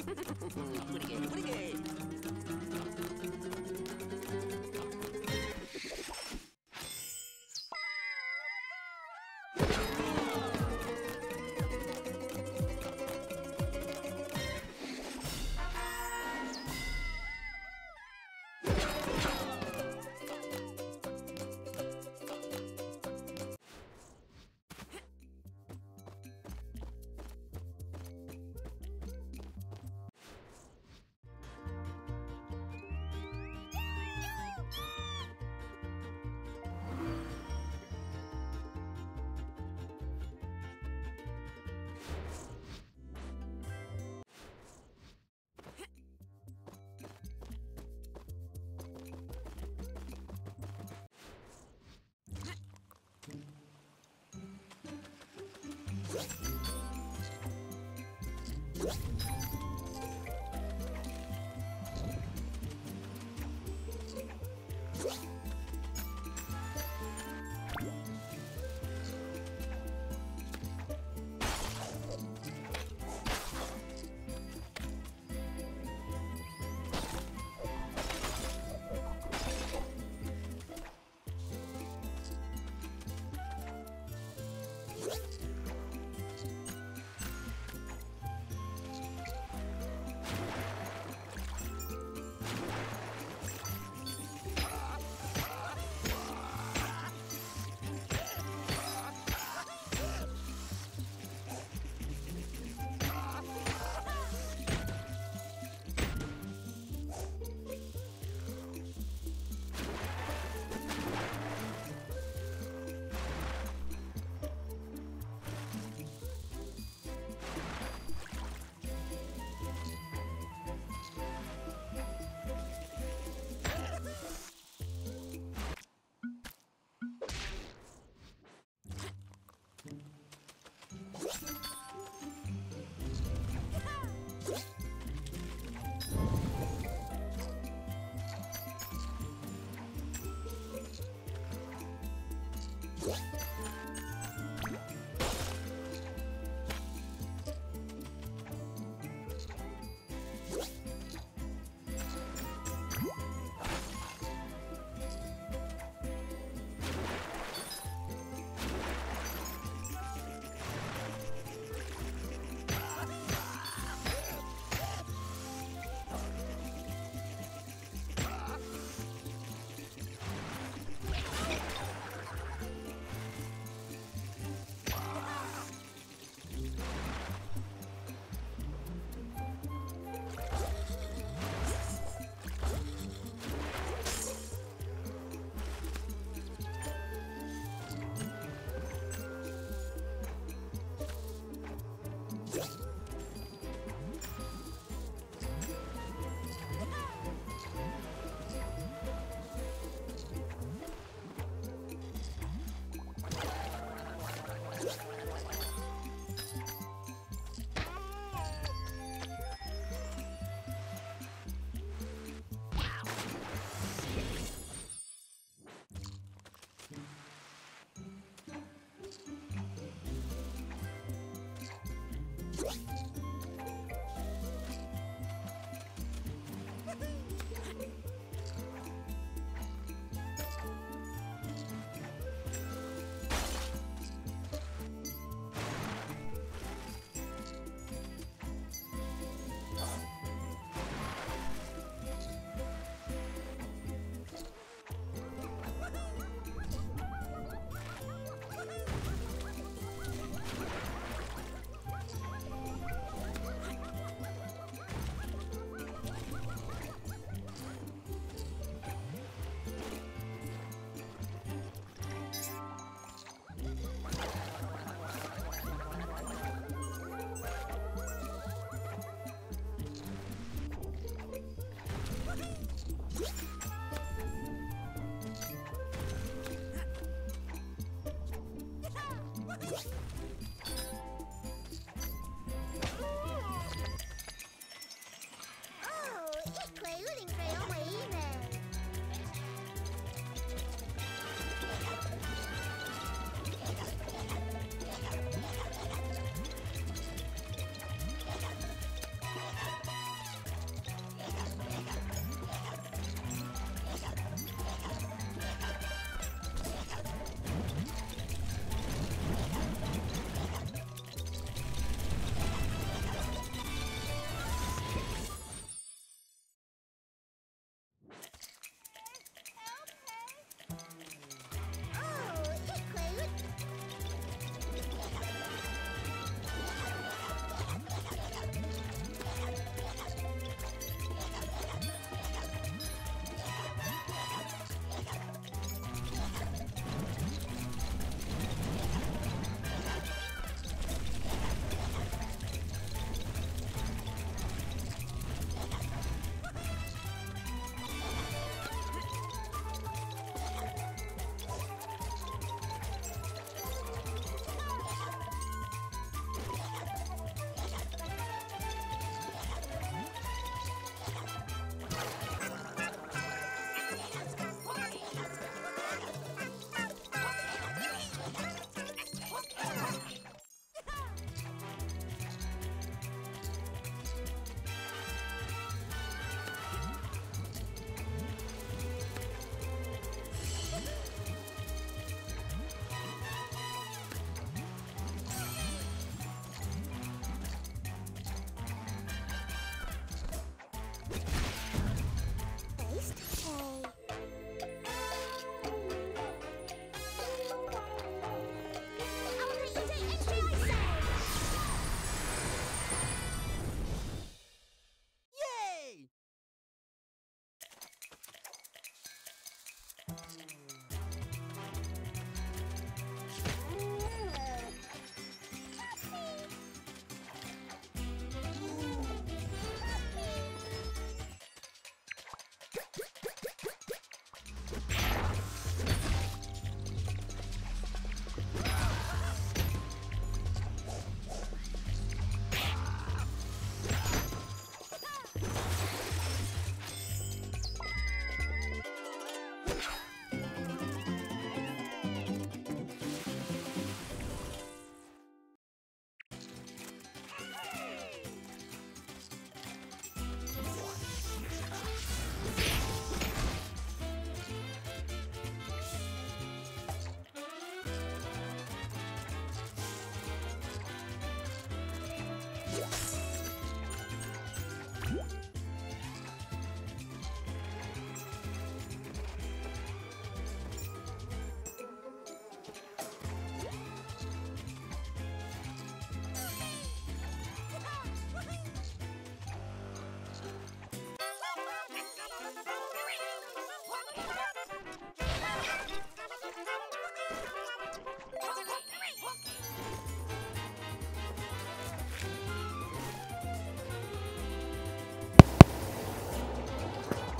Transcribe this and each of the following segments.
Pretty good, pretty good.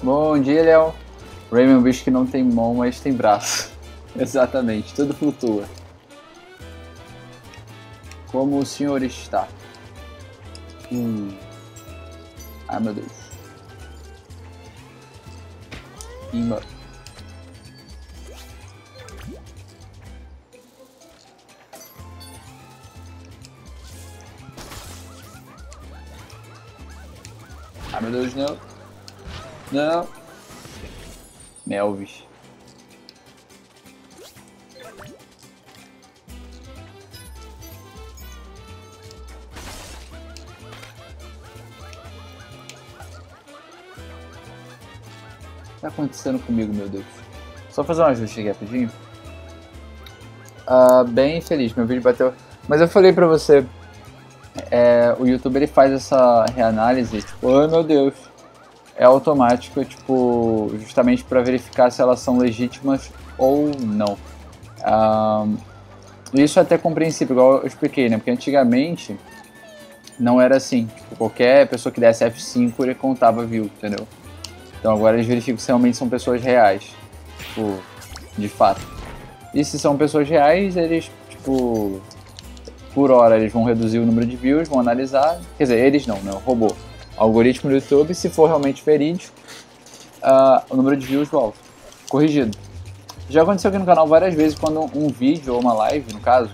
Bom dia, Léo. Rayman é um bicho que não tem mão, mas tem braço. Exatamente, tudo flutua. Como o senhor está? Ai, meu Deus. Imba. Ai, meu Deus, não. Não. Melvis. O que tá acontecendo comigo, meu Deus? Só fazer um ajuste aqui rapidinho. Bem feliz, meu vídeo bateu. Mas eu falei pra você, o YouTube ele faz essa reanálise, tipo, ai meu Deus. É automático, tipo, justamente para verificar se elas são legítimas ou não. Isso é até compreensível, igual eu expliquei, né? Porque antigamente não era assim. Tipo, qualquer pessoa que desse F5 ele contava view, entendeu? Então agora eles verificam se realmente são pessoas reais, tipo, de fato. E se são pessoas reais, eles, tipo, por hora eles vão reduzir o número de views, vão analisar. Quer dizer, eles não, né? O robô. Algoritmo do YouTube, se for realmente verídico, o número de views volta. Corrigido. Já aconteceu aqui no canal várias vezes quando um vídeo ou uma live, no caso,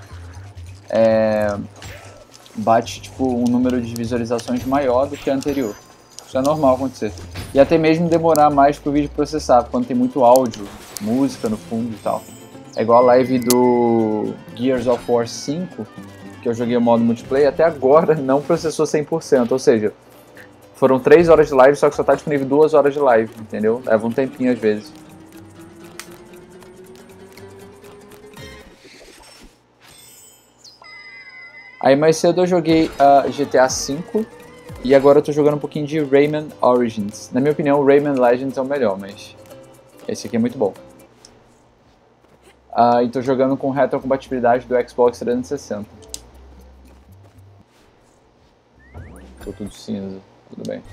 bate tipo um número de visualizações maior do que a anterior. Isso é normal acontecer. E até mesmo demorar mais para o vídeo processar, quando tem muito áudio, música no fundo e tal. É igual a live do Gears of War 5, que eu joguei o modo multiplayer, até agora não processou 100%, ou seja, foram 3 horas de live, só que só está disponível 2 horas de live, entendeu? Leva um tempinho às vezes. Aí mais cedo eu joguei GTA V e agora eu tô jogando um pouquinho de Rayman Origins. Na minha opinião, o Rayman Legends é o melhor, mas esse aqui é muito bom. E tô jogando com retrocompatibilidade do Xbox 360. Ficou tudo cinza, tudo bem.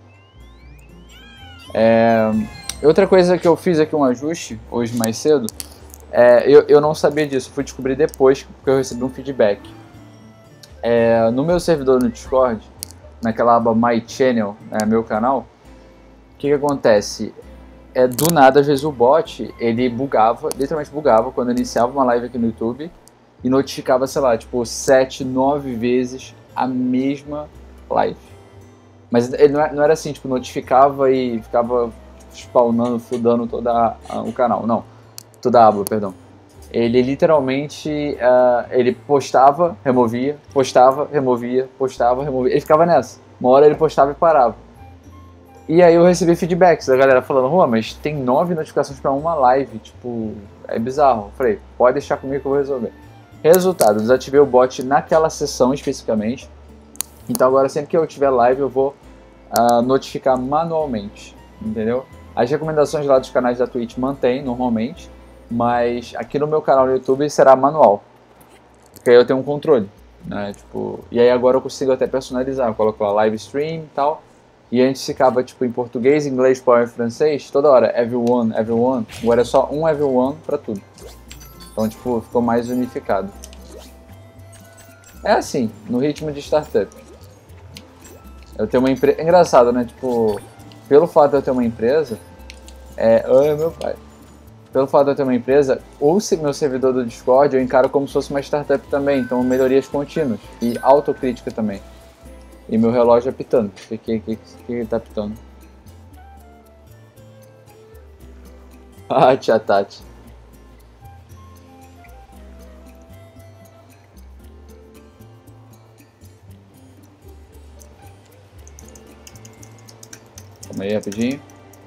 Outra coisa que eu fiz aqui um ajuste hoje mais cedo, eu não sabia disso, fui descobrir depois porque eu recebi um feedback. No meu servidor no Discord, naquela aba My Channel, meu canal, o que acontece? Do nada, às vezes o bot, ele bugava, literalmente bugava, quando eu iniciava uma live aqui no YouTube e notificava, sei lá, tipo 7, 9 vezes a mesma live. Mas ele não era assim, tipo, notificava e ficava spawnando, fudando toda o canal, não. Toda a aba, perdão. Ele literalmente, ele postava, removia, postava, removia, postava, removia. Ele ficava nessa. Uma hora ele postava e parava. E aí eu recebi feedbacks da galera falando, Rua, mas tem 9 notificações pra uma live, tipo, é bizarro. Eu falei, pode deixar comigo que eu vou resolver. Resultado, desativei o bot naquela sessão especificamente. Então agora sempre que eu tiver live eu vou notificar manualmente, entendeu? As recomendações lá dos canais da Twitch mantém normalmente, mas aqui no meu canal no YouTube será manual, porque aí eu tenho um controle, né? Tipo, e aí agora eu consigo até personalizar, eu coloco lá live stream e tal, e antes ficava tipo em português, inglês, espanhol e francês, toda hora, everyone, everyone, agora é só um everyone pra tudo. Então tipo, ficou mais unificado. É assim, no ritmo de startup. Eu tenho uma empresa. É engraçado, né? Tipo, pelo fato de eu ter uma empresa. Ai, meu pai. Pelo fato de eu ter uma empresa, se meu servidor do Discord eu encaro como se fosse uma startup também. Então, melhorias contínuas. E autocrítica também. E meu relógio apitando. O que tá apitando? Tia Tati. Calma aí, rapidinho.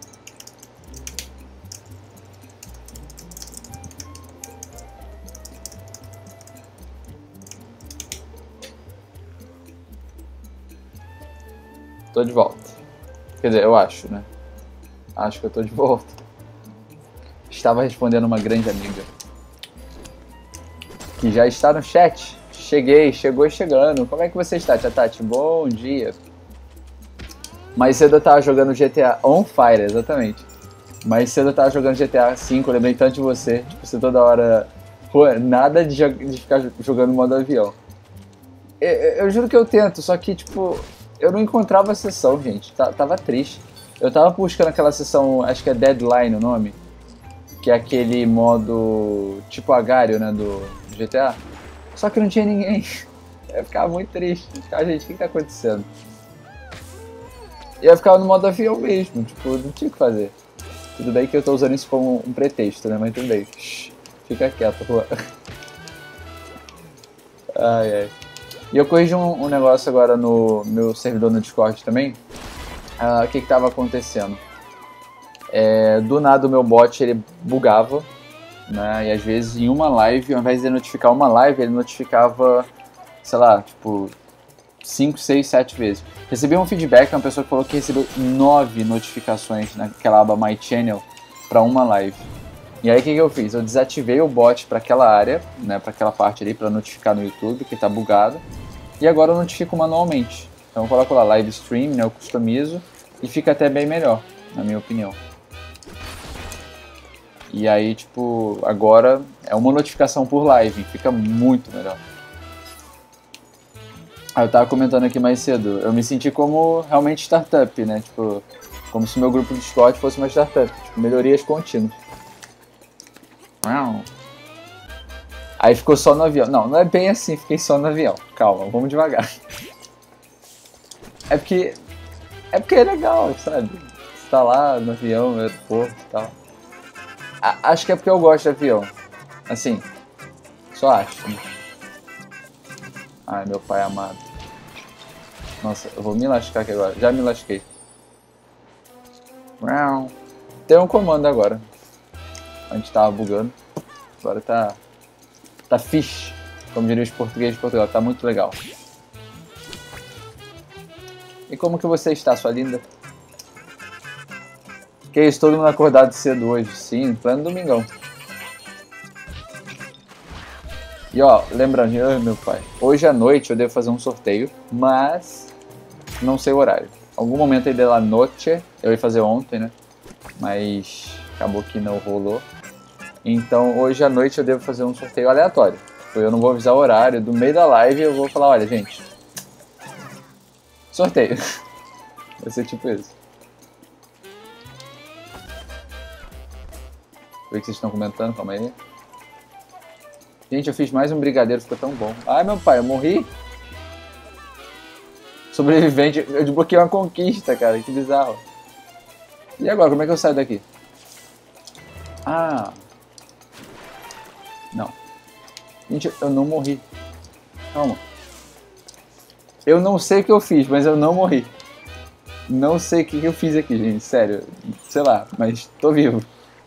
Tô de volta. Quer dizer, eu acho, né? Acho que eu tô de volta. Estava respondendo uma grande amiga que já está no chat. Chegou chegando. Como é que você está, tia Tati? Bom dia. Mais cedo eu tava jogando GTA On Fire, exatamente. Mais cedo eu tava jogando GTA V, eu lembrei tanto de você. Tipo, você toda hora... Pô, nada de ficar jogando modo avião. Eu juro que eu tento, só que, tipo... Eu não encontrava a sessão, gente. Tava triste. Eu tava buscando aquela sessão, acho que é Deadline o nome. Que é aquele modo... Tipo Agário, né, do GTA. Só que não tinha ninguém. Eu ficava muito triste. Eu ficava, gente, o que tá acontecendo? E eu ficava no modo avião mesmo, tipo, não tinha o que fazer. Tudo bem que eu tô usando isso como um pretexto, né? Mas tudo bem. Fica quieto, pô. Ai, ai. E eu corrigi um negócio agora no meu servidor no Discord também. O que tava acontecendo? Do nada o meu bot, ele bugava, né? E às vezes em uma live, ao invés de notificar uma live, ele notificava, sei lá, tipo... 5, 6, 7 vezes. Recebi um feedback, uma pessoa que falou que recebeu 9 notificações naquela aba My Channel para uma live. E aí o que eu fiz? Eu desativei o bot para aquela área, né, para aquela parte ali, para notificar no YouTube, que está bugado. E agora eu notifico manualmente. Então eu coloco lá live stream, né, eu customizo e fica até bem melhor, na minha opinião. E aí, tipo, agora é uma notificação por live, fica muito melhor. Eu tava comentando aqui mais cedo, eu me senti como realmente startup, né? Tipo, como se o meu grupo de Discord fosse uma startup. Tipo, melhorias contínuas. Aí ficou só no avião. Não, não é bem assim, fiquei só no avião. Calma, vamos devagar. É porque é legal, sabe? Você tá lá no avião, no aeroporto e tal. Acho que é porque eu gosto de avião. Assim, só acho, né? Ai, meu pai amado. Nossa, eu vou me lascar aqui agora. Já me lasquei. Tem um comando agora. A gente tava bugando. Agora tá fixe. Como diriam os portugueses de Portugal. Tá muito legal. E como que você está, sua linda? Que isso, todo mundo acordado cedo hoje. Sim, pleno domingão. E ó, lembrando, meu pai, hoje à noite eu devo fazer um sorteio, mas não sei o horário. Algum momento aí de la noche, eu ia fazer ontem, né? Mas acabou que não rolou. Então hoje à noite eu devo fazer um sorteio aleatório. Eu não vou avisar o horário, do meio da live eu vou falar, olha gente, sorteio. Vai ser tipo isso. Ver que vocês estão comentando, calma aí. Gente, eu fiz mais um brigadeiro, ficou tão bom. Ai, meu pai, eu morri. Sobrevivente, eu desbloqueei uma conquista, cara, que bizarro. E agora, como é que eu saio daqui? Ah. Não. Gente, eu não morri. Calma. Eu não sei o que eu fiz, mas eu não morri. Não sei o que eu fiz aqui, gente, sério. Sei lá, mas tô vivo.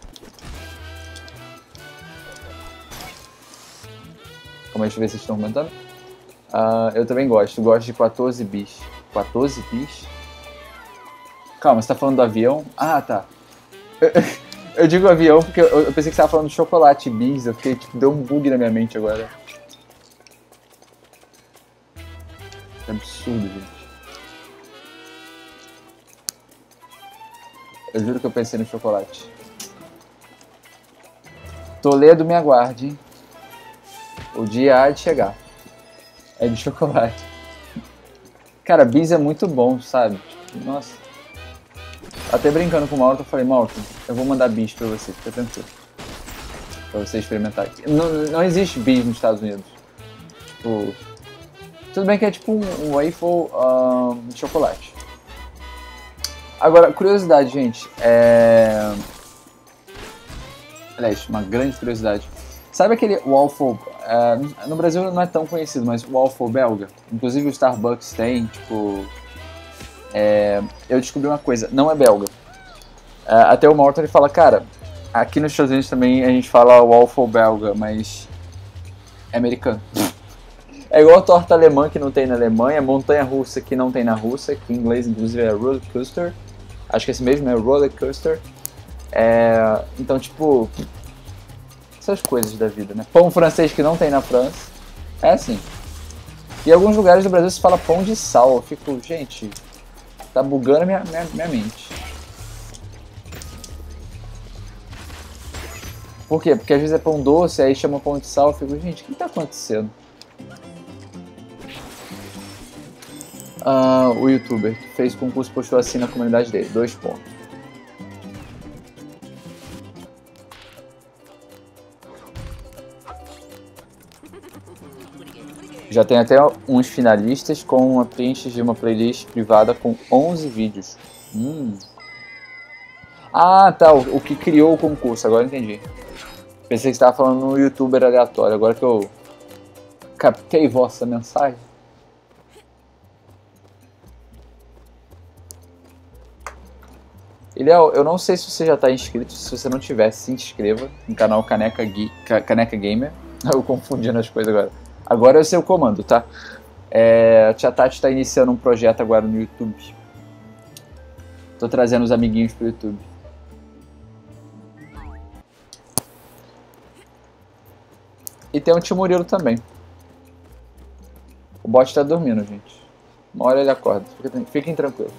Deixa eu ver se vocês estão comentando. Eu também gosto de 14 bis. 14 bis? Calma, você tá falando do avião? Ah, tá. Eu digo avião porque eu pensei que você tava falando de chocolate bis. Eu fiquei, tipo, deu um bug na minha mente agora. É absurdo, gente. Eu juro que eu pensei no chocolate. Toledo, me aguarde, hein? O dia há de chegar. É de chocolate. Cara, bis é muito bom, sabe? Nossa. Até brincando com o Mauro, eu falei, Mauro, eu vou mandar bis pra você, fica tranquilo. Pra você experimentar aqui. Não existe bis nos Estados Unidos. Tipo... Tudo bem que é tipo um waffle de chocolate. Agora, curiosidade, gente. Aliás, uma grande curiosidade. Sabe aquele waffle... no Brasil não é tão conhecido, mas o waffle belga. Inclusive o Starbucks tem, tipo... eu descobri uma coisa, não é belga. Até o Morton ele fala, cara, aqui nos Estados Unidos também a gente fala waffle belga, mas é americano. É igual a torta alemã que não tem na Alemanha, montanha russa que não tem na Rússia, que em inglês inclusive é roller coaster. Acho que esse mesmo é roller coaster. Então, tipo... essas coisas da vida, né? Pão francês que não tem na França. É assim. E em alguns lugares do Brasil se fala pão de sal. Eu fico, gente, Tá bugando minha mente. Por quê? Porque às vezes é pão doce, aí chama pão de sal, eu fico, gente, o que tá acontecendo? O youtuber que fez concurso postou assim na comunidade dele, 2 pontos. Já tem até uns finalistas com uma print de uma playlist privada com 11 vídeos. Ah, tá, o que criou o concurso, agora eu entendi. Pensei que você estava falando no youtuber aleatório, agora que eu captei vossa mensagem. Léo, eu não sei se você já está inscrito, se você não tiver, se inscreva no canal Caneca Gamer. Eu confundindo as coisas agora. Agora é o seu comando, tá? A Tia Tati está iniciando um projeto agora no YouTube. Tô trazendo os amiguinhos pro YouTube. E tem o Tio Murilo também. O bot tá dormindo, gente. Uma hora ele acorda. Fiquem tranquilos.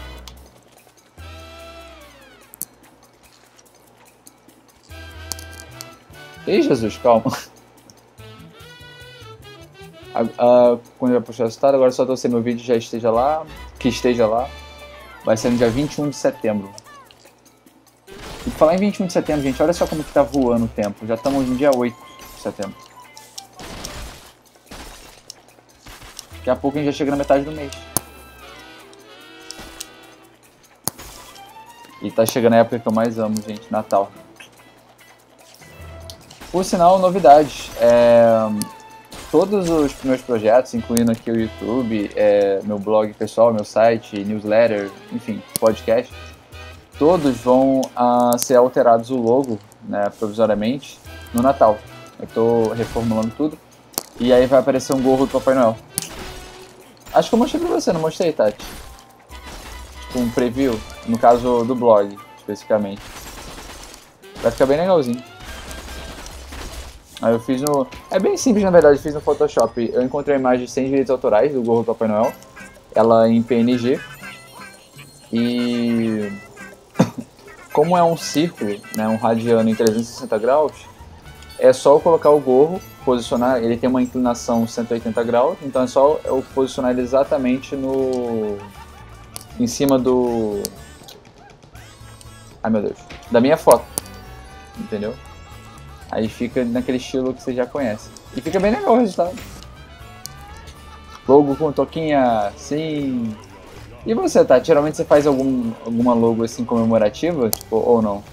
Ei, Jesus, calma. Quando eu postar o resultado, agora só torcer meu vídeo já esteja lá. Que esteja lá. Vai ser no dia 21 de setembro. E falar em 21 de setembro, gente, olha só como que tá voando o tempo. Já estamos no dia 8 de setembro. Daqui a pouco a gente já chega na metade do mês. E tá chegando a época que eu mais amo, gente, Natal. Por sinal, novidades. Todos os meus projetos, incluindo aqui o YouTube, meu blog pessoal, meu site, newsletter, enfim, podcast, todos vão ser alterados o logo, né, provisoriamente, no Natal. Eu estou reformulando tudo e aí vai aparecer um gorro do Papai Noel. Acho que eu mostrei pra você, não mostrei, Tati? Tipo um preview, no caso do blog, especificamente. Vai ficar bem legalzinho. Aí eu fiz no... É bem simples, na verdade, eu fiz no Photoshop. Eu encontrei a imagem sem direitos autorais do gorro do Papai Noel. Ela em PNG. E... como é um círculo, né, um radiano em 360 graus, é só eu colocar o gorro, posicionar... Ele tem uma inclinação 180 graus, então é só eu posicionar ele exatamente no... em cima do... Ai, meu Deus. Da minha foto. Entendeu? Aí fica naquele estilo que você já conhece. E fica bem legal o resultado. Logo com toquinha, sim. E você, Tati? Geralmente você faz alguma logo assim comemorativa? Tipo, ou não?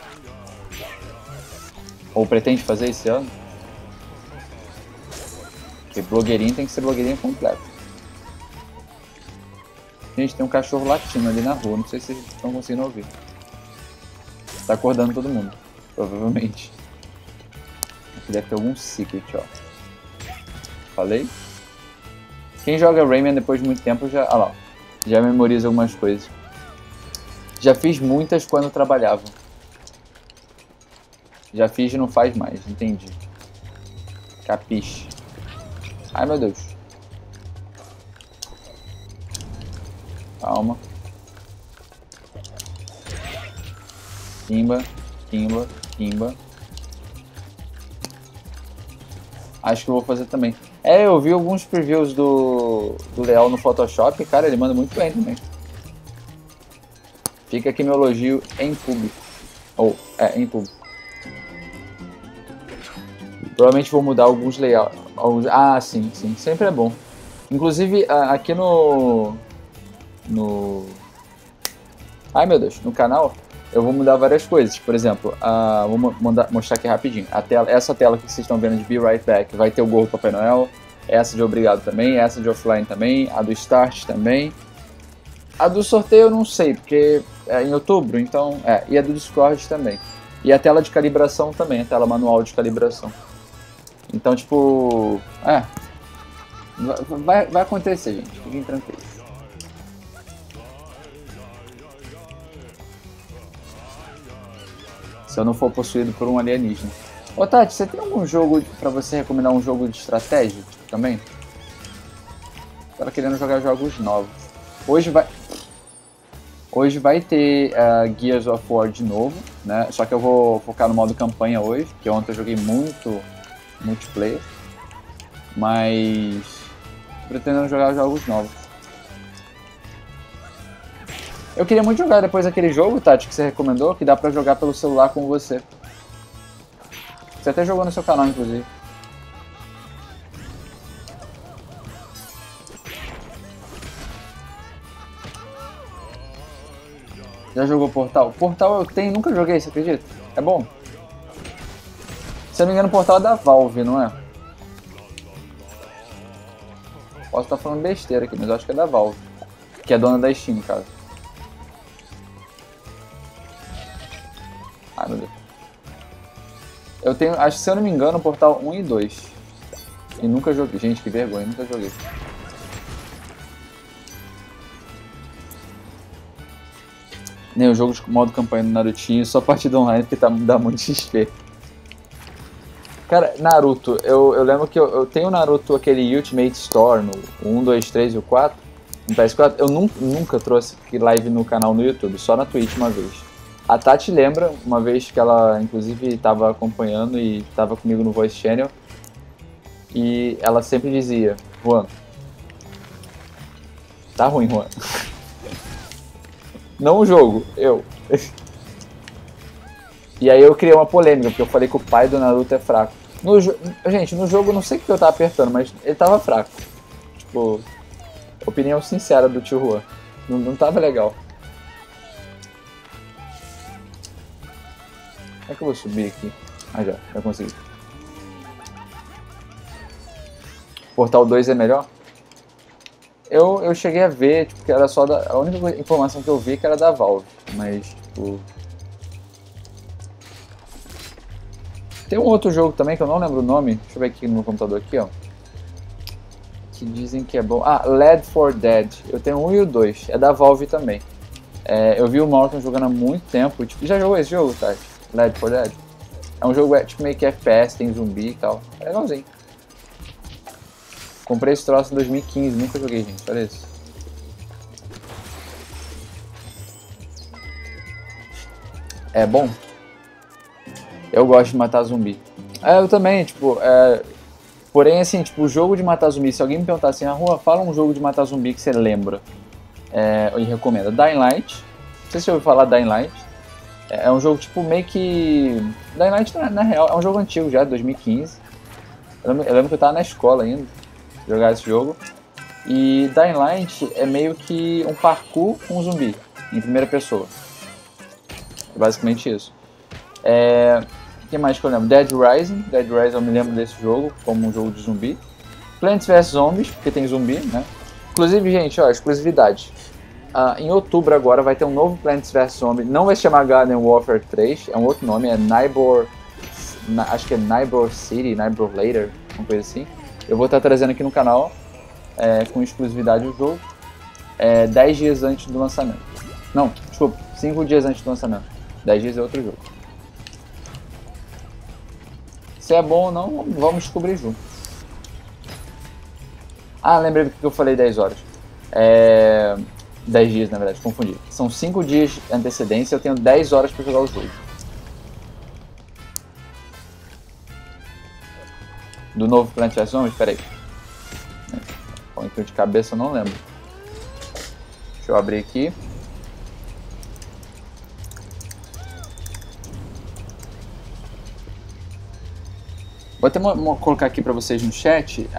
Ou pretende fazer esse ano? Porque blogueirinho tem que ser blogueirinho completo. Gente, tem um cachorro latindo ali na rua. Não sei se vocês estão conseguindo ouvir. Tá acordando todo mundo. Provavelmente. Deve ter algum secret, ó. Falei? Quem joga Rayman depois de muito tempo já... Ah lá. Já memoriza algumas coisas. Já fiz muitas quando trabalhava. Já fiz e não faz mais. Entendi. Capiche. Ai, meu Deus. Calma. Kimba. Kimba. Kimba. Acho que eu vou fazer também. Eu vi alguns previews do Leal no Photoshop. Cara, ele manda muito bem também. Fica aqui meu elogio em público. Em público. Provavelmente vou mudar alguns layouts. Sim, sim. Sempre é bom. Inclusive, aqui no... Ai, meu Deus. No canal... eu vou mudar várias coisas. Por exemplo, vou mostrar aqui rapidinho. Essa tela que vocês estão vendo de Be Right Back vai ter o gorro do Papai Noel. Essa de Obrigado também. Essa de Offline também. A do Start também. A do sorteio eu não sei, porque é em outubro, então... E a do Discord também. E a tela de calibração também. A tela manual de calibração. Então, tipo... vai acontecer, gente. Fiquem tranquilos. Se eu não for possuído por um alienígena. Ô Tati, você tem algum jogo pra você recomendar, um jogo de estratégia também? Tava querendo jogar jogos novos. Hoje vai... Hoje vai ter Gears of War de novo, né? Só que eu vou focar no modo campanha hoje, porque ontem eu joguei muito multiplayer. Mas tô pretendendo jogar jogos novos. Eu queria muito jogar depois aquele jogo, Tati, que você recomendou, que dá pra jogar pelo celular com você. Você até jogou no seu canal, inclusive. Já jogou Portal? Portal eu tenho, nunca joguei, você acredita? É bom? Se eu não me engano, o Portal é da Valve, não é? Posso estar falando besteira aqui, mas eu acho que é da Valve. Que é dona da Steam, cara. Ai, meu Deus. Eu tenho, acho que se eu não me engano, o Portal 1 e 2. E nunca joguei. Gente, que vergonha, nunca joguei. Nem o jogo de modo campanha do Narutinho, só partida online porque dá muito XP. Cara, Naruto, eu lembro que eu tenho o Naruto, aquele Ultimate Store, no 1, 2, 3 e o 4, no PS4. Eu nunca trouxe live no canal no YouTube, só na Twitch uma vez. A Tati lembra, uma vez que ela, inclusive, estava acompanhando e estava comigo no Voice Channel. E ela sempre dizia, Juan, tá ruim, Juan. Não o jogo, eu. E aí eu criei uma polêmica, porque eu falei que o pai do Naruto é fraco. Gente, no jogo eu não sei o que eu tava apertando, mas ele tava fraco. Tipo, opinião sincera do tio Juan. Não tava legal. Como é que eu vou subir aqui? Ah, já consegui. Portal 2 é melhor? Eu cheguei a ver, tipo, que era só a única informação que eu vi que era da Valve, mas, tipo... Tem um outro jogo também que eu não lembro o nome, deixa eu ver aqui no meu computador aqui, ó. Que dizem que é bom. Ah, Left 4 Dead. Eu tenho o 1 e o 2, é da Valve também. Eu vi o Morton jogando há muito tempo, tipo, já jogou esse jogo, tá? Left 4 Dead? É um jogo tipo meio que FPS, tem zumbi e tal, é legalzinho. Comprei esse troço em 2015, nunca joguei, gente, olha isso. É bom? Eu gosto de matar zumbi. Eu também, tipo, porém assim, tipo, o jogo de matar zumbi, se alguém me perguntar assim, Rua, fala um jogo de matar zumbi que você lembra e recomenda. Dying Light, não sei se você ouviu falar Dying Light. É um jogo tipo meio que... Dying Light na real é um jogo antigo já, de 2015. Eu lembro que eu tava na escola ainda, jogar esse jogo. E Dying Light é meio que um parkour com um zumbi, em primeira pessoa. É basicamente isso. O que mais que eu lembro? Dead Rising eu me lembro desse jogo, como um jogo de zumbi. Plants vs Zombies, porque tem zumbi, né? Inclusive, gente, ó, exclusividade. Em outubro agora vai ter um novo Plants vs Zombies. Não vai se chamar Garden Warfare 3, é um outro nome, é Neighbor... acho que é Neighbor City, Neighbor Later, uma coisa assim. Eu vou estar trazendo aqui no canal, com exclusividade o jogo, 10 dias antes do lançamento. Não, desculpa, 5 dias antes do lançamento. 10 dias é outro jogo. Se é bom ou não, vamos descobrir junto. Lembrei do que eu falei 10 horas. 10 dias, na verdade, confundi. São 5 dias de antecedência, eu tenho 10 horas para jogar o jogo. Do novo Plant vs Zombies? Espera aí. Então de cabeça eu não lembro. Deixa eu abrir aqui. Vou até colocar aqui para vocês no chat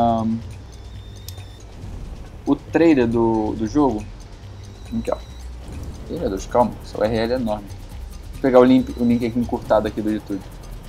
o trailer do jogo. Aqui, ó. Meu Deus, calma, essa URL é enorme. Vou pegar o link aqui encurtado aqui do YouTube.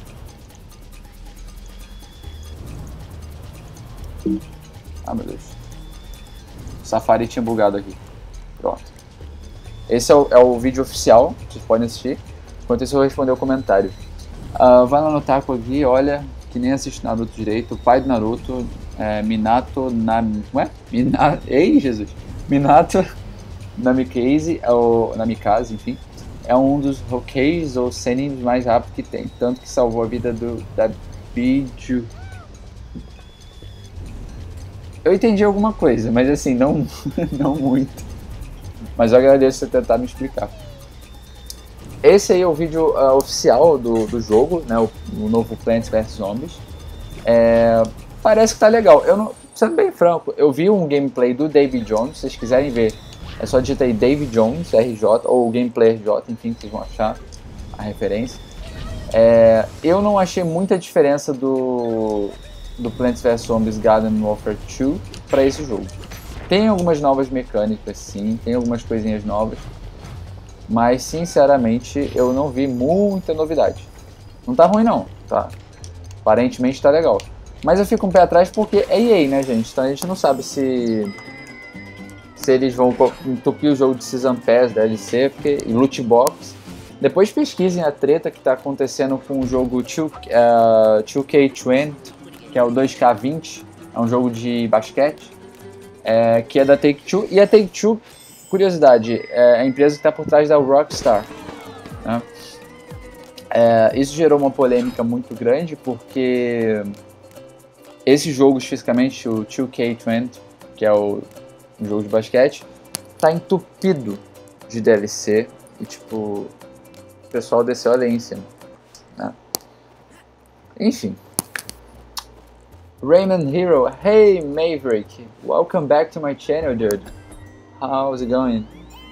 Meu Deus. O Safari tinha bugado aqui. Pronto. Esse é o vídeo oficial, vocês podem assistir. Enquanto isso eu vou responder o comentário. Vai lá no Taco aqui, olha, que nem assiste Naruto direito. O pai do Naruto, Minato Ei, Jesus! Minato Namikaze, ou Namikaze, enfim. É um dos Hokages ou Senins mais rápidos que tem. Tanto que salvou a vida da Biju. Eu entendi alguma coisa, mas assim, não muito. Mas eu agradeço você tentar me explicar. Esse aí é o vídeo oficial do jogo, né? O novo Plants vs Zombies. Parece que tá legal. Eu não, sendo bem franco, eu vi um gameplay do David Jones. Se vocês quiserem ver, é só digitar aí David Jones, RJ, ou Gameplay RJ, enfim, vocês vão achar a referência. Eu não achei muita diferença do Plants vs Zombies Garden Warfare 2 para esse jogo. Tem algumas novas mecânicas, sim, tem algumas coisinhas novas, mas sinceramente eu não vi muita novidade. Não tá ruim não, tá? Aparentemente tá legal. Mas eu fico um pé atrás porque é EA, né, gente? Então a gente não sabe se eles vão entupir o jogo de Season Pass, DLC, e Loot Box. Depois pesquisem a treta que tá acontecendo com o jogo 2K20, que é o 2K20, é um jogo de basquete, que é da Take-Two. E a Take-Two, curiosidade, é a empresa que está por trás da Rockstar, né? Isso gerou uma polêmica muito grande, porque esse jogo, especificamente o 2K20, que é o jogo de basquete, tá entupido de DLC e tipo, o pessoal desceu ali em cima, né? Enfim. Rayman Hero, hey Maverick, welcome back to my channel, dude. How's it going?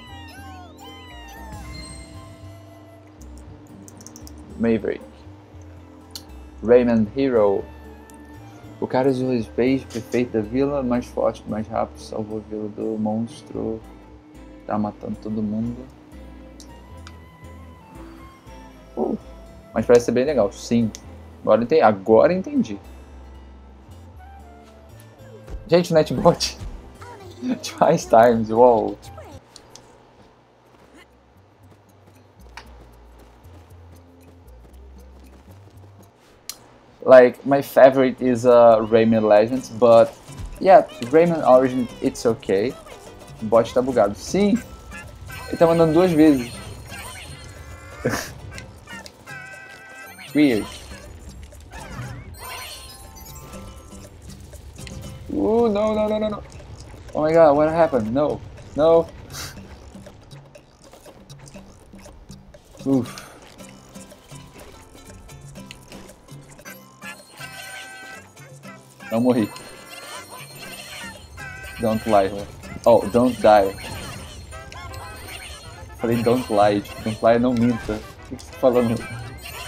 Maverick. Rayman Hero. O cara usou o Space, prefeito da vila, mais forte, mais rápido, salvou a vila do monstro. Tá matando todo mundo. Mas parece ser bem legal, sim. Agora entendi. Gente, Netbot. Twice times, wow. Like, my favorite is Rayman Legends, but yeah, Rayman Origins, it's okay. O bot tá bugado. Sim! Ele tá mandando 2 vezes. Weird. No. Oh my god, what happened? No. Oof. Não morri. Don't lie. Oh, don't die. Falei don't lie. Don't lie, não minta. O que você tá falando?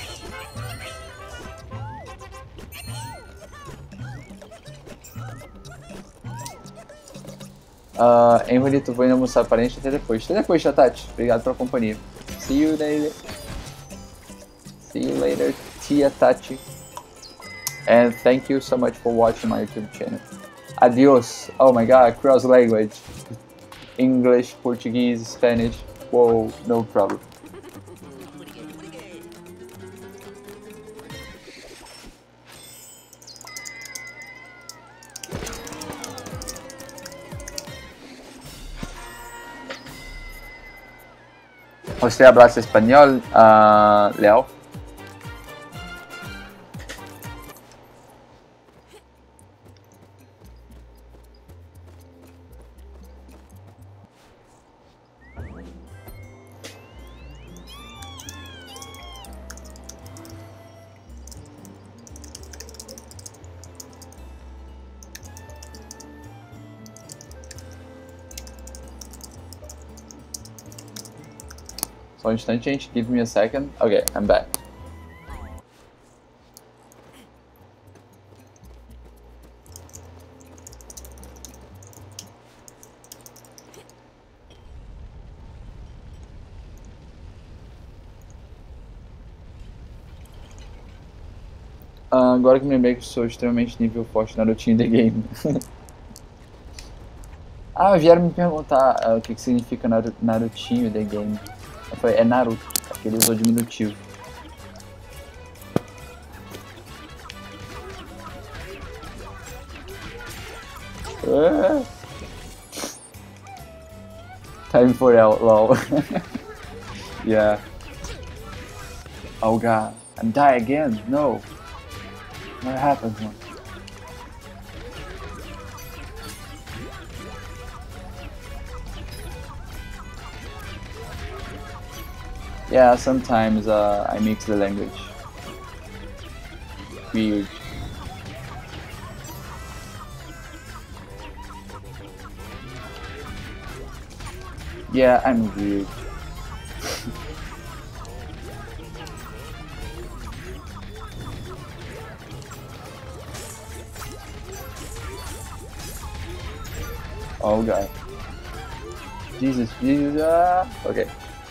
Henry, tu vou indo almoçar parente até depois. Até depois, Tati. Obrigado pela companhia. See you later, Tia Tati. And thank you so much for watching my YouTube channel. Adios. Oh my god, cross language. English, Portuguese, Spanish. Whoa, no problem. ¿Usted habla español, Leo? Só um instante, gente. Give me a second. Okay, I'm back. Agora que me lembrei que sou extremamente nível forte Narutinho The Game. Vieram me perguntar o que significa Narutinho The Game. Eu falei, é Naruto, porque ele usou diminutivo. Time for LOL. Yeah. Oh god, I'm die again? No. What happened, man? Yeah, sometimes I mix the language. Weird. Yeah, I'm weird. Oh god. Jesus, Jesus. Okay.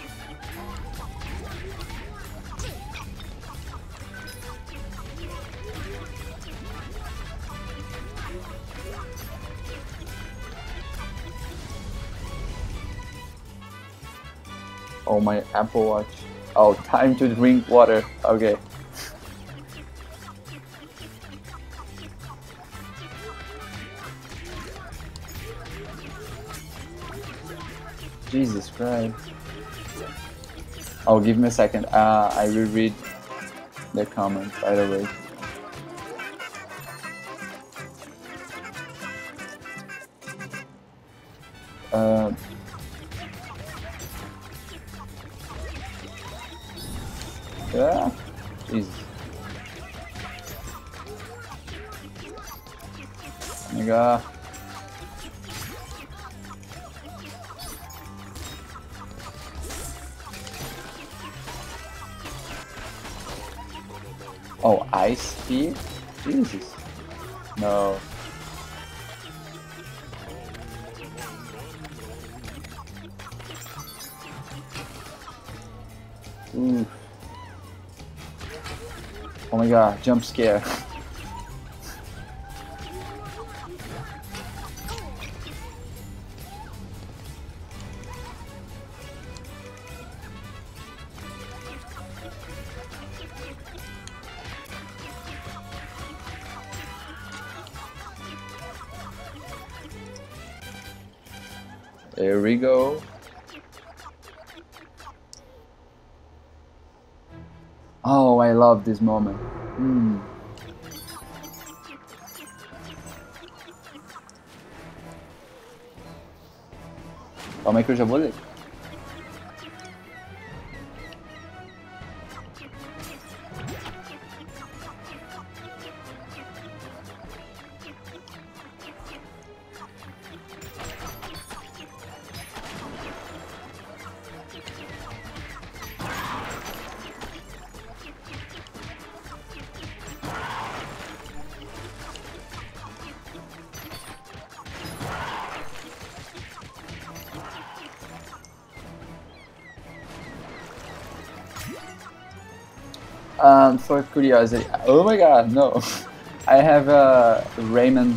Oh, my Apple Watch. Oh, time to drink water. Okay. Jesus Christ. Oh, give me a second. I will read the comment right away. Yeah. Jesus. Oh my god. Oh, ice speed? Jesus. No. Oof. Oh my god, jump scare. There we go. Oh, I love this moment. Calma aí que eu já vou ler. For curiosity, oh my god, no. I have a Rayman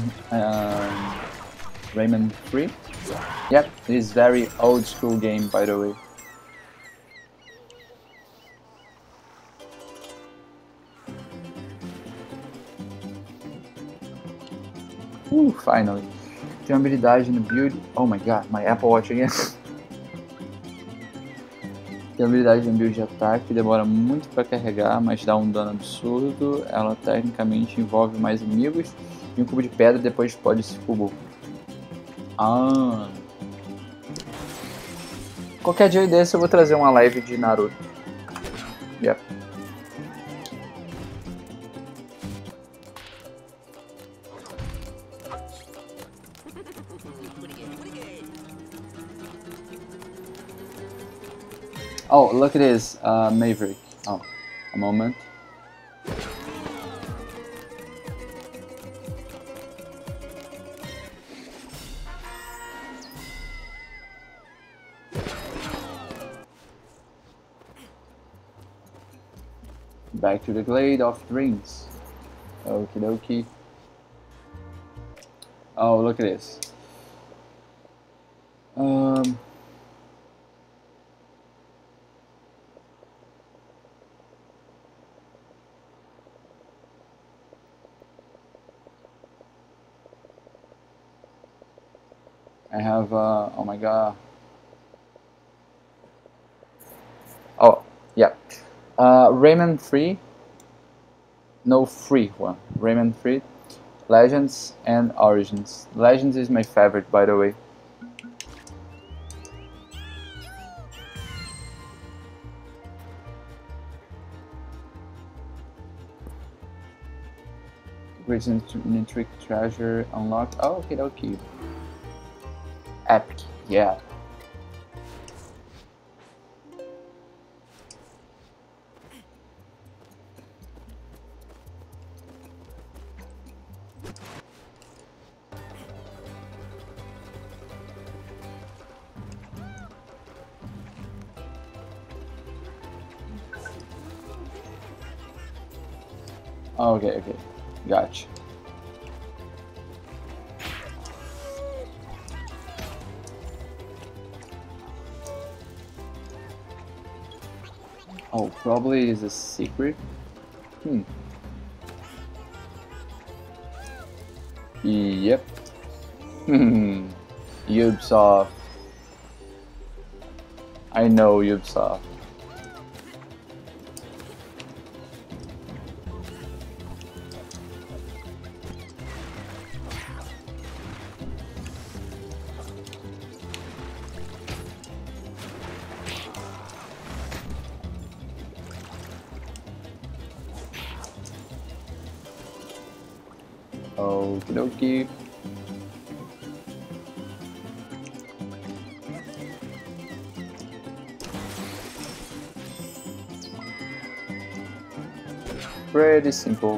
3. Yep, this very old school game, by the way. Finally. Tem uma habilidade no build. Oh my god, my Apple Watch again. Tem habilidade no build de ataque, demora muito para carregar, mas dá um dano absurdo. Ela tecnicamente envolve mais inimigos e um cubo de pedra depois explode esse cubo. Qualquer dia desse eu vou trazer uma live de Naruto. Yep. Oh, look at this, Maverick. Oh, a moment. Back to the Glade of Dreams. Okie dokie. Oh, look at this. I have, oh my god. Oh, yeah. Rayman 3. No, free one. Rayman 3. Legends and Origins. Legends is my favorite, by the way. . Great Trick Treasure unlocked. Oh, okay, okay. Epic, yeah. Okay, okay, gotcha. Oh, probably is a secret. Yep. Ubisoft. I know Ubisoft. Okie dokie. Pretty simple.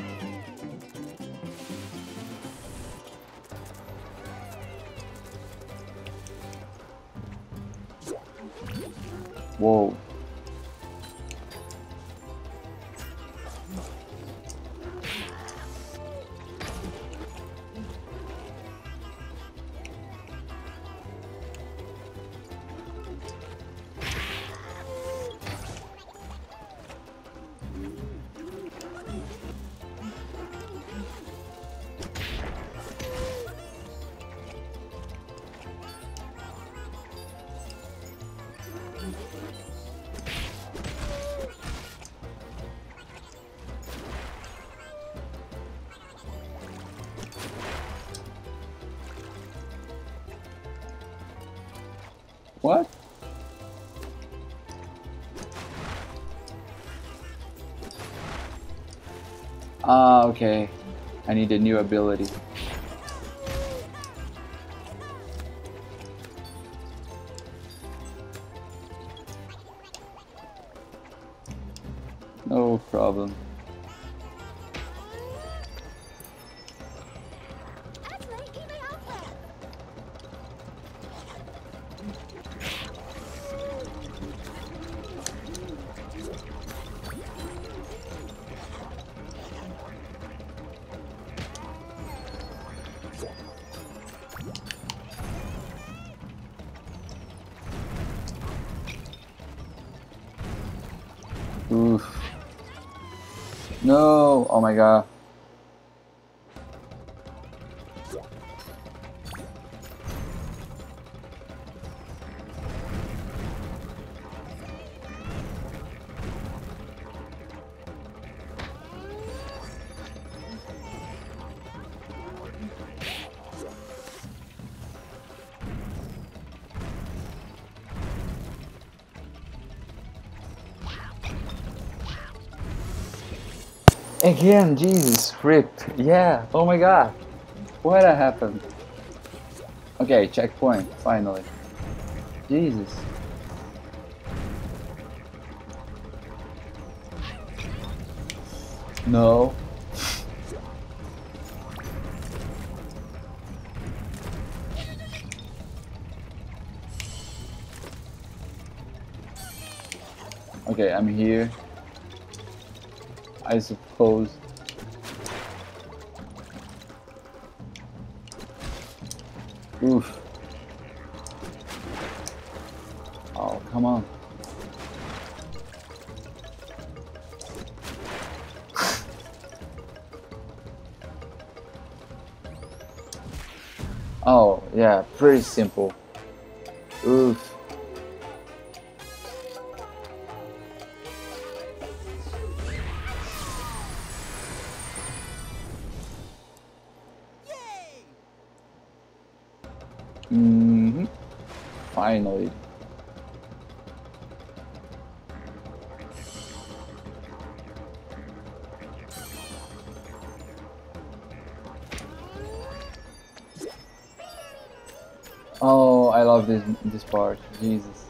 Whoa. What? Ah, okay. I need a new ability. No problem. Oof. No! Oh my god. Again, Jesus, rip. Yeah, oh my god. What happened? Okay, checkpoint, finally. Jesus. No. Okay, I'm here. I suppose. Oof. Oh, come on. Oh, yeah, pretty simple. Oof. Mm-hmm. Finally. I love this part. Jesus.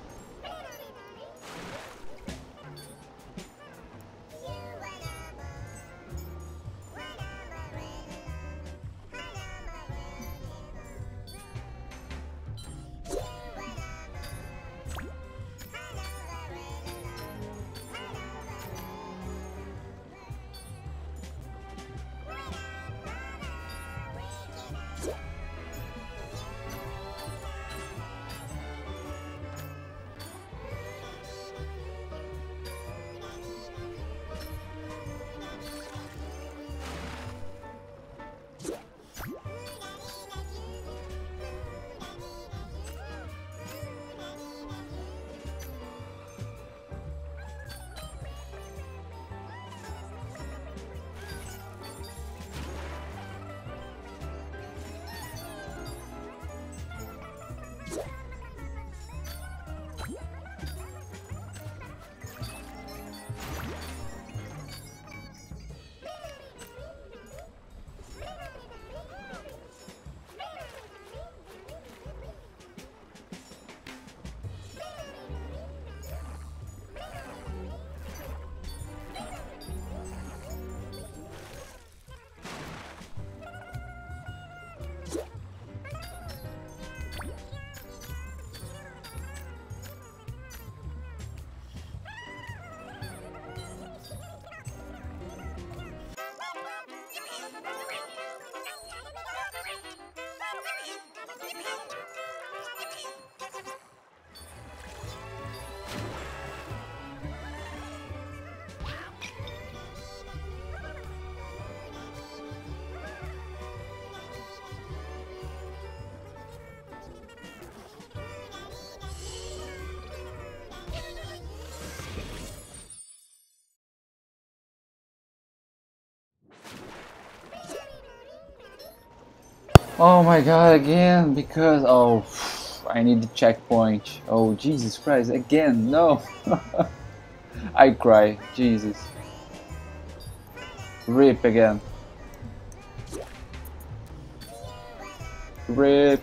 Oh my god, again, because, oh, I need the checkpoint. Oh, Jesus Christ, again, no. I cry, Jesus. Rip again. Rip.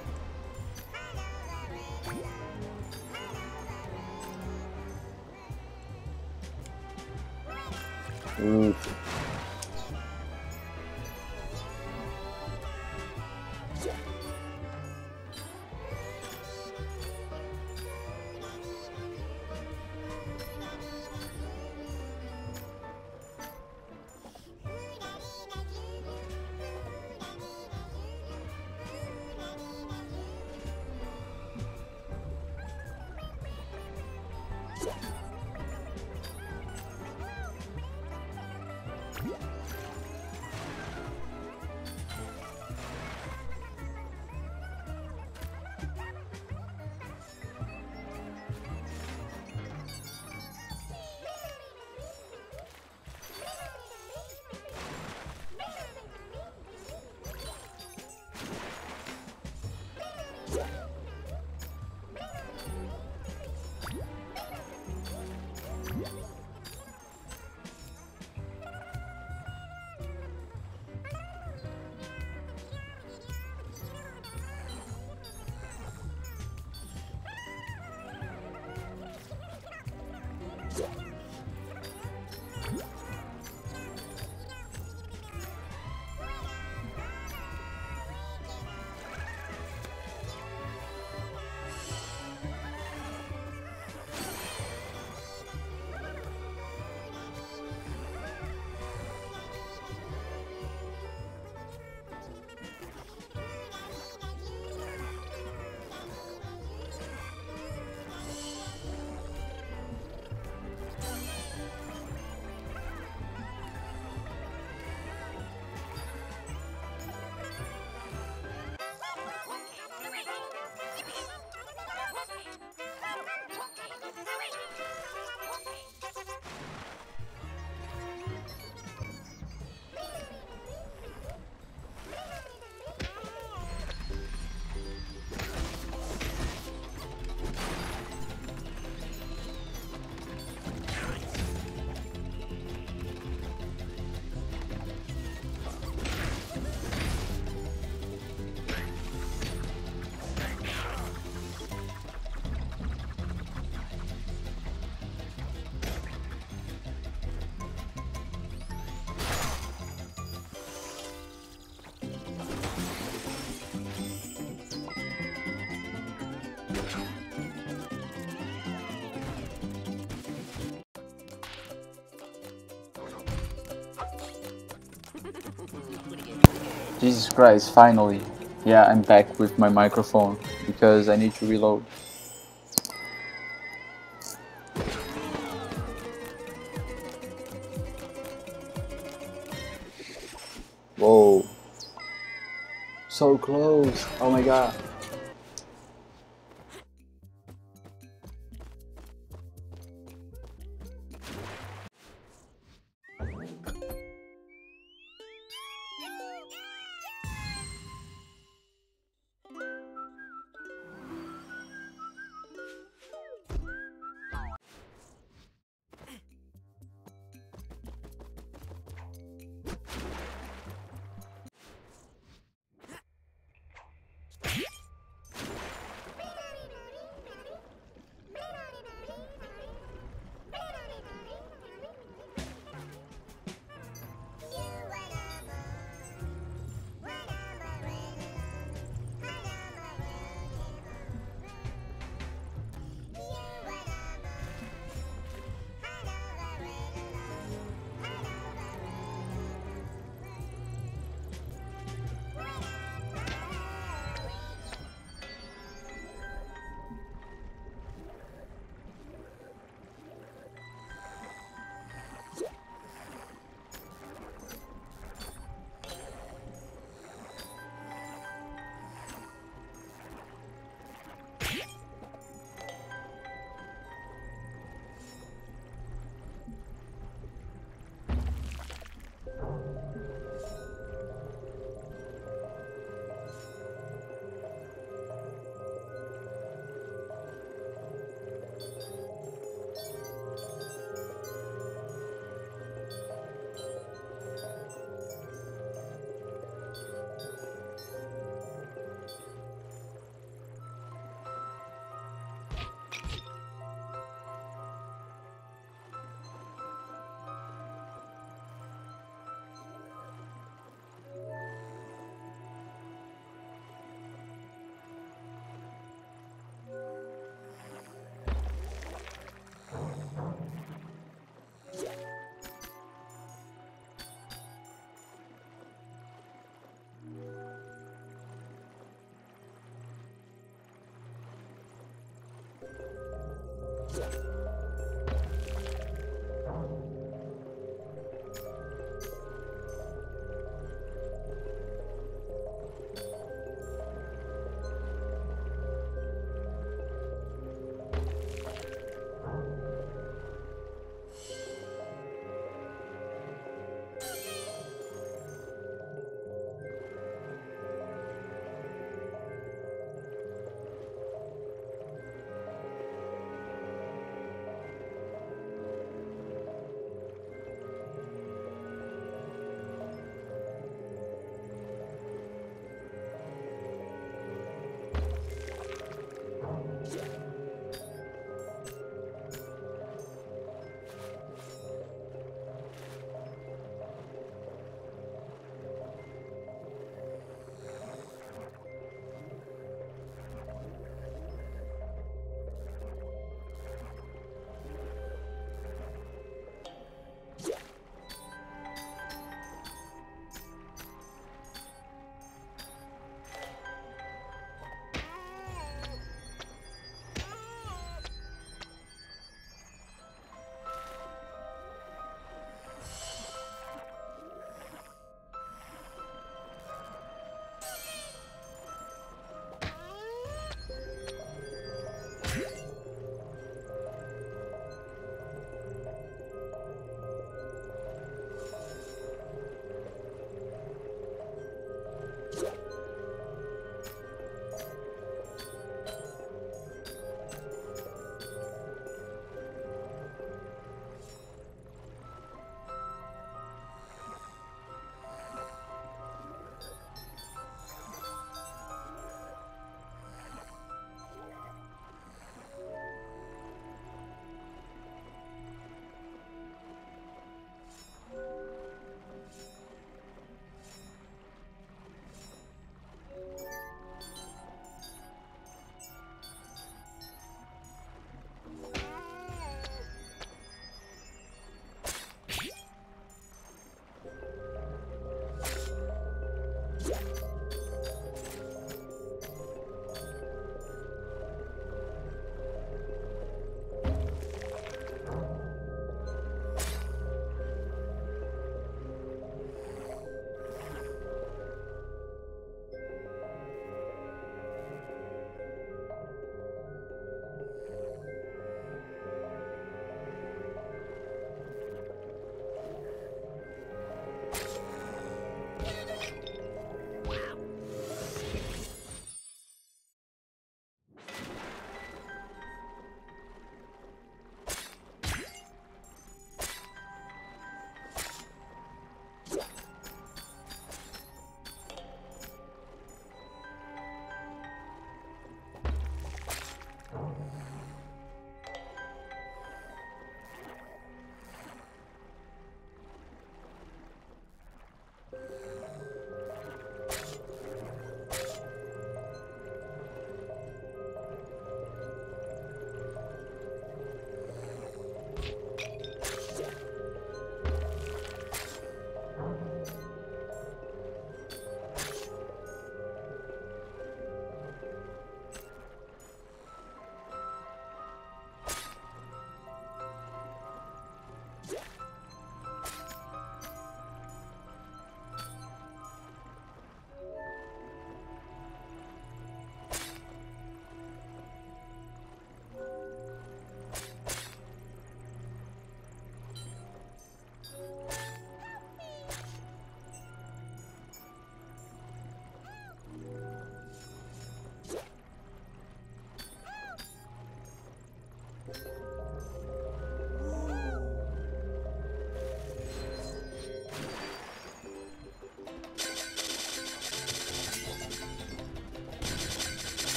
Oof. Jesus Christ, finally. Yeah, I'm back with my microphone because I need to reload. Whoa. So close. Oh my god.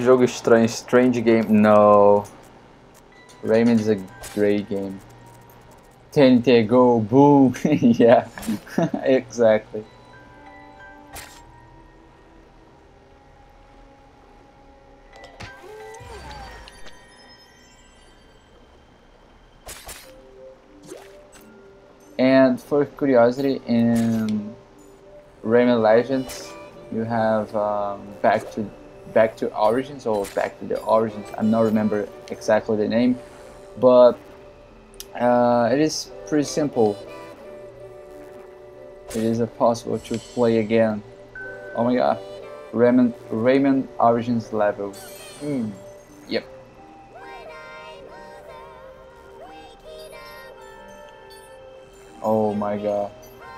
Que jogo estranho. Strange game. No. Rayman is a great game. TNT Go, boom. Yeah, exactly. And for curiosity, in Rayman Legends, you have Back to Origins or Back to the Origins. I'm not remember exactly the name, but it is pretty simple. It is possible to play again. Oh my god, Rayman Origins level. Yep. Oh my god.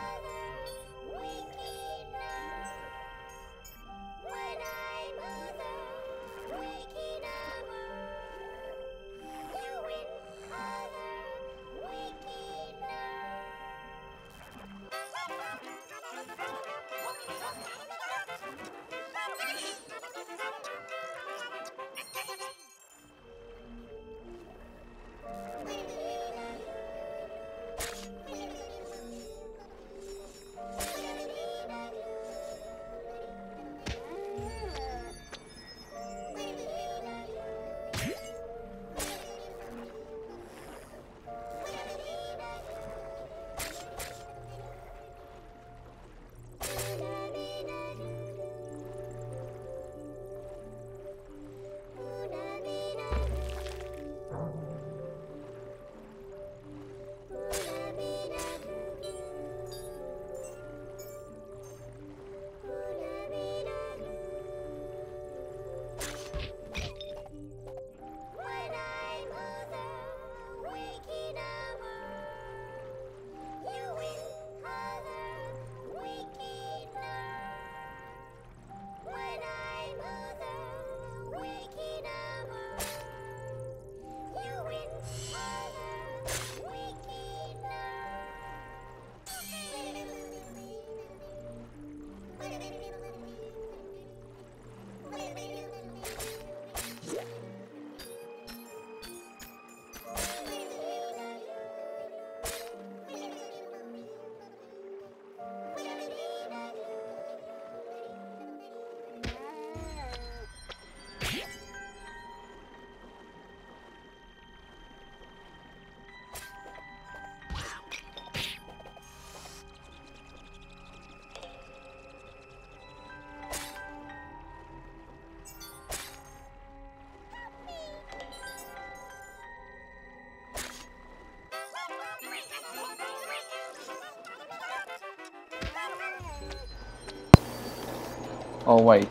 Oh wait,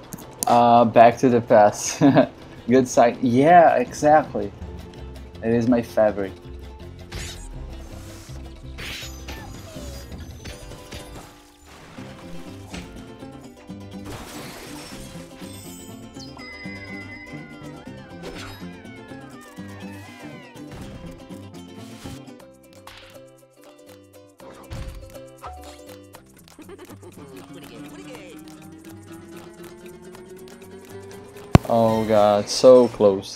Back to the Past. Good side. Yeah, exactly. It is my favorite. Oh god, so close.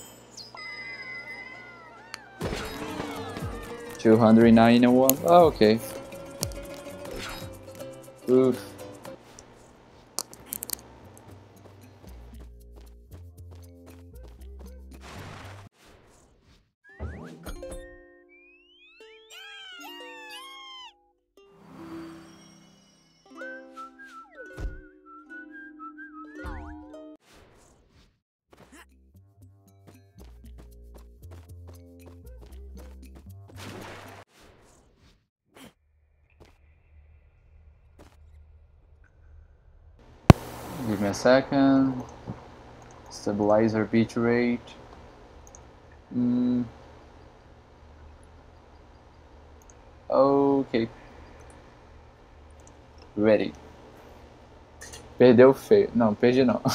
291. Oh, okay. Oof. Give me a second. Stabilizer bit rate. Ok. Ready. Perdeu feio. Não, perdi não.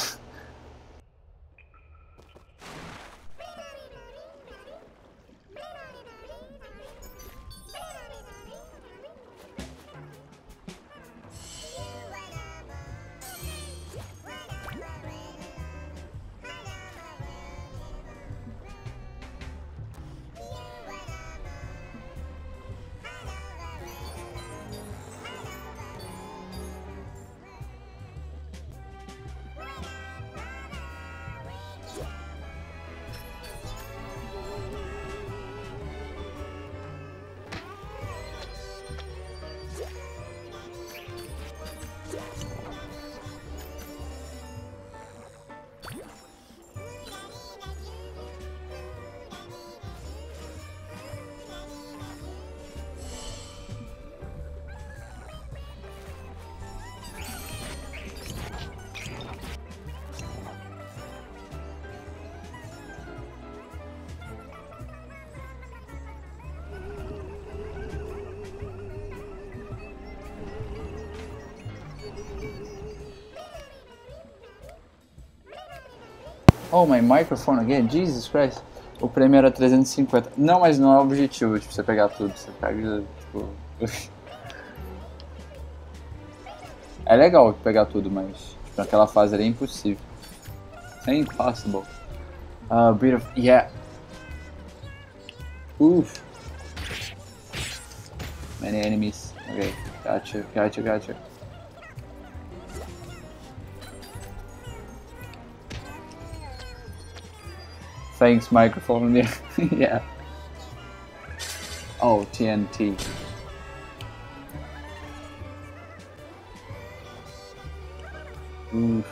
Oh, my microphone again? Jesus Christ. O prêmio era 350. Não, mas não é o objetivo, tipo, você pegar tudo. Você pega, tipo... É legal pegar tudo, mas tipo, naquela fase era impossível. É impossible. Bit of... Yeah. Oof. Many enemies. Okay, gotcha. Thanks, microphone. Yeah. Oh, TNT. Oof.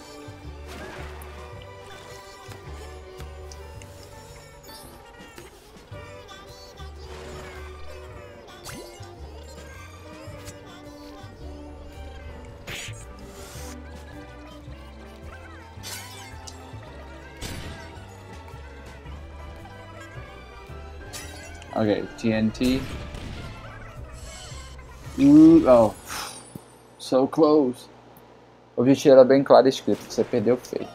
Okay, TNT. Oh. So close. O objetivo era bem claro escrito. Você perdeu feio.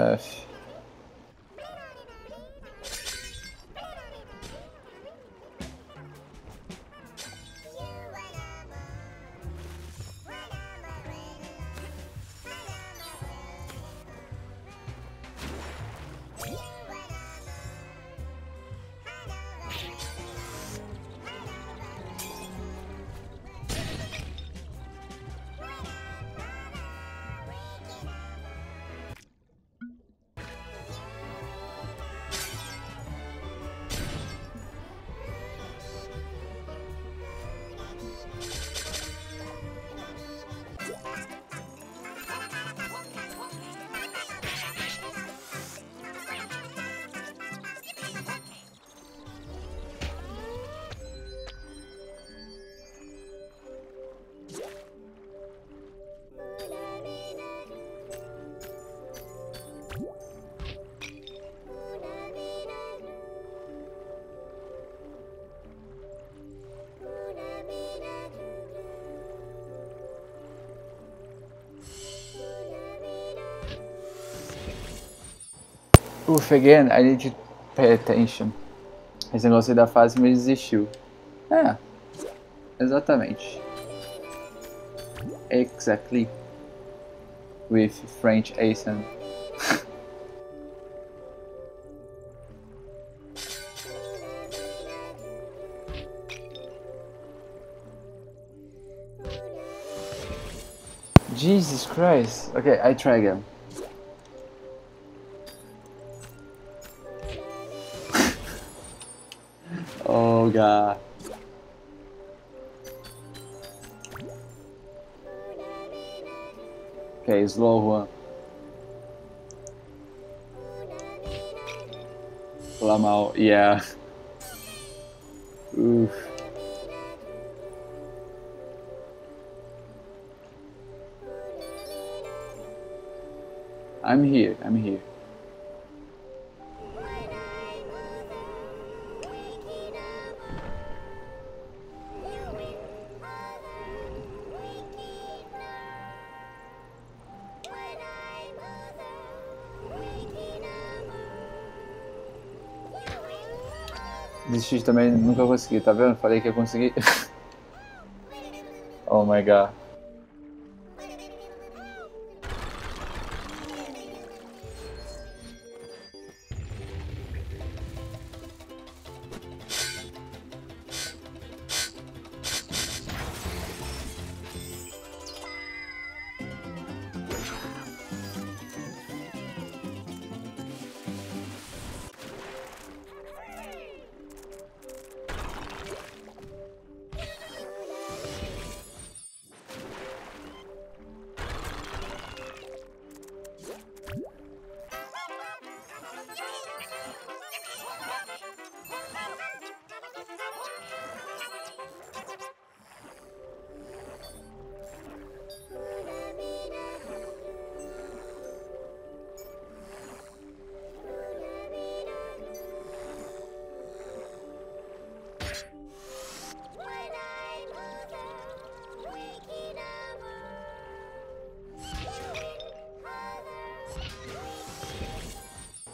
Oof, again, I need to pay attention. Esse negócio aí da fase me desistiu. Exatamente. Exactly. With French accent. Jesus Christ. Okay, I try again. Oh god. Okay, slow one. Lamau, yeah. Oof. I'm here. Desistir também nunca consegui, tá vendo? Falei que ia conseguir. Oh my god.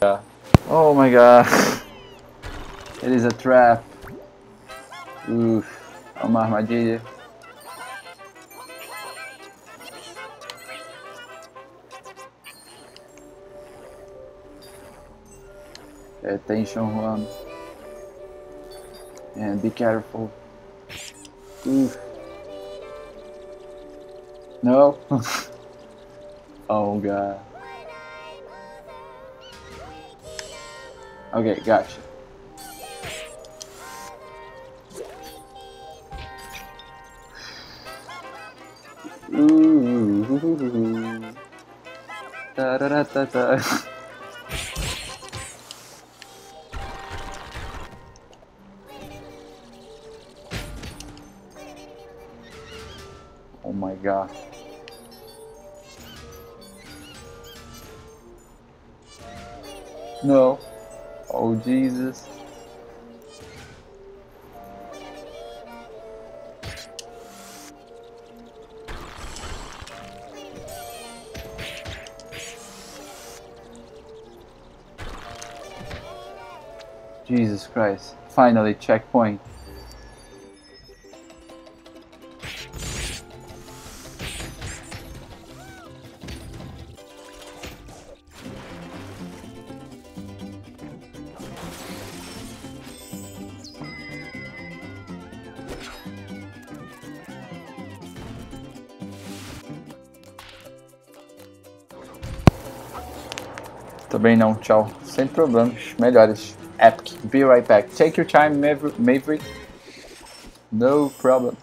Oh my god. It is a trap. É uma armadilha. Attention, Juan. And be careful. No. Oh god. Okay, gotcha. Da da da da da. Oh my god. No. Oh Jesus. Jesus Christ. Finally, checkpoint. Também não, tchau. Sem problemas, melhores. Epic. Be right back. Take your time, Maverick. No problem.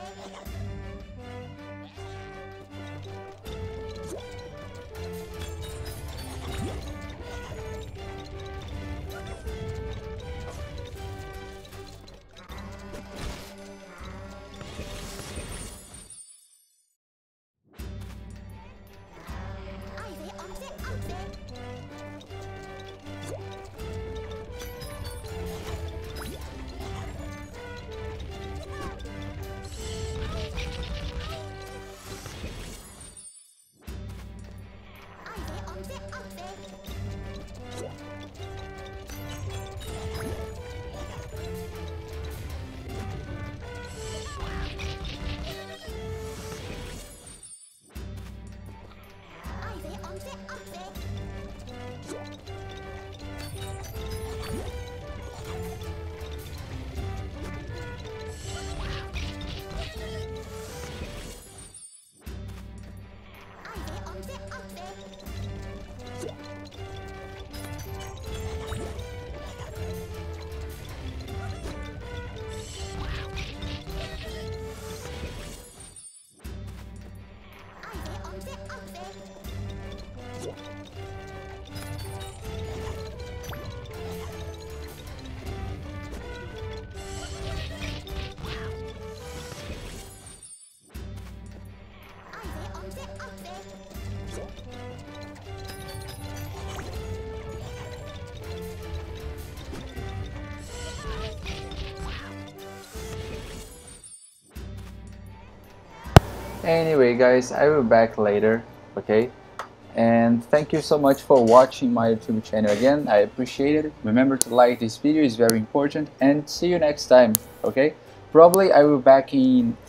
Anyway guys, I will be back later, okay? And thank you so much for watching my YouTube channel again. I appreciate it. Remember to like this video, it's very important, and see you next time, okay? Probably I will be back in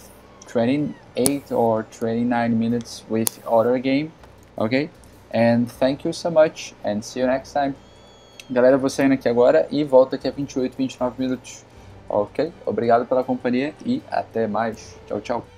28 or 29 minutes with other game, ok? And thank you so much, and see you next time. Galera, vou saindo aqui agora e volto aqui a 28, 29 minutos, ok? Obrigado pela companhia e até mais. Tchau, tchau.